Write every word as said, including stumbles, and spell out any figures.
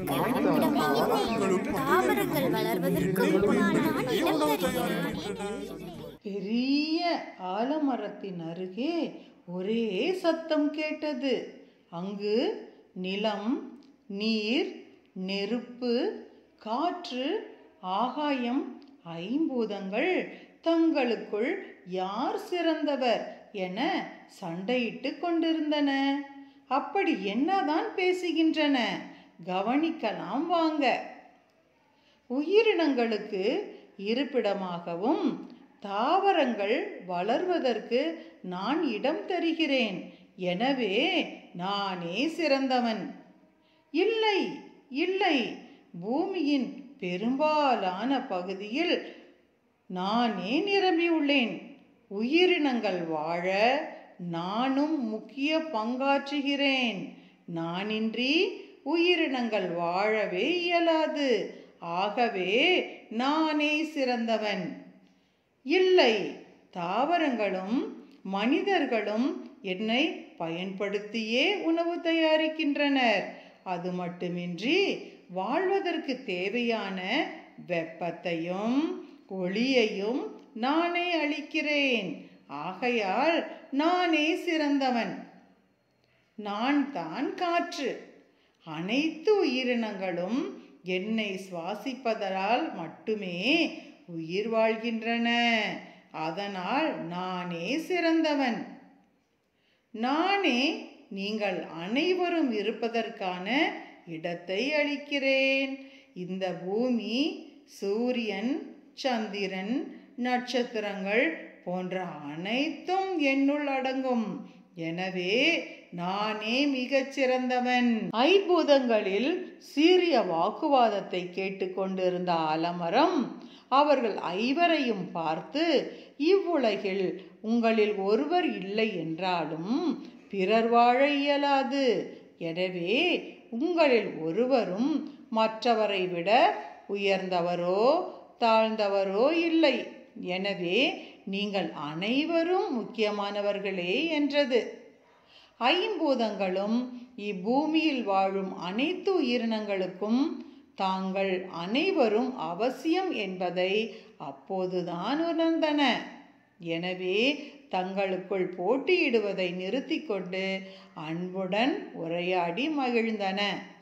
தாவரங்கள் வளர்வதற்கு பெரிய ஆலமரத்தின் அருகே ஒரே சத்தம் கேட்டது. அங்கு நிலம், நீர், நெருப்பு, காற்று, ஆகாயம், ஐம்பூதங்கள் தங்களுக்குள் யார் சிறந்தவர் என சண்டையிட்டு கொண்டிருந்தன. அப்படி என்னதான் பேசுகின்றன? கவனிக்கலாம் வாங்க. உயிரினங்களுக்கு இருப்பிடமாகவும் தாவரங்கள் வளர்வதற்கு நான் இடம் தருகிறேன், எனவே நானே சிறந்தவன். இல்லை இல்லை, பூமியின் பெரும்பாலான பகுதியில் நானே நிரம்பியுள்ளேன். உயிரினங்கள் வாழ நானும் முக்கிய பங்காற்றுகிறேன். நானின்றி உயிரினங்கள் வாழவே இயலாது. ஆகவே நானே சிறந்தவன். இல்லை, தாவரங்களும் மனிதர்களும் என்னை பயன்படுத்தியே உணவு தயாரிக்கின்றனர். அது மட்டுமின்றி வாழ்வதற்கு தேவையான வெப்பத்தையும் ஒளியையும் நானே அளிக்கிறேன். ஆகையால் நானே சிறந்தவன். நான் தான் காற்று. அனைத்து உயிரினங்களும் என்னை சுவாசிப்பதால் மட்டுமே உயிர் வாழ்கின்றன. அதனால் நானே சிறந்தவன். நானே நீங்கள் அனைவரும் இருப்பதற்கான இடத்தை அளிக்கிறேன். இந்த பூமி, சூரியன், சந்திரன், நட்சத்திரங்கள் போன்ற அனைத்தும் என்னுள் அடங்கும். எனவே நானே மிகச் சிறந்தவன். ஐம்பூதங்களில் சீரிய வாக்குவாதத்தை கேட்டுக்கொண்டிருந்த ஆலமரம் அவர்கள் ஐவரையும் பார்த்து, இவ்வுலகில் உங்களில் ஒருவர் இல்லை என்றாலும் பிறர் வாழ இயலாது. எனவே உங்களில் ஒருவரும் மற்றவரை விட உயர்ந்தவரோ தாழ்ந்தவரோ இல்லை. எனவே நீங்கள் அனைவரும் முக்கியமானவர்களே என்றது. ஐம்பூதங்களும் இப்பூமியில் வாழும் அனைத்து உயிரினங்களுக்கும் தாங்கள் அனைவரும் அவசியம் என்பதை அப்போதுதான் உணர்ந்தன. எனவே தங்களுக்குள் போட்டியிடுவதை நிறுத்தி கொண்டு அன்புடன் உரையாடி மகிழ்ந்தன.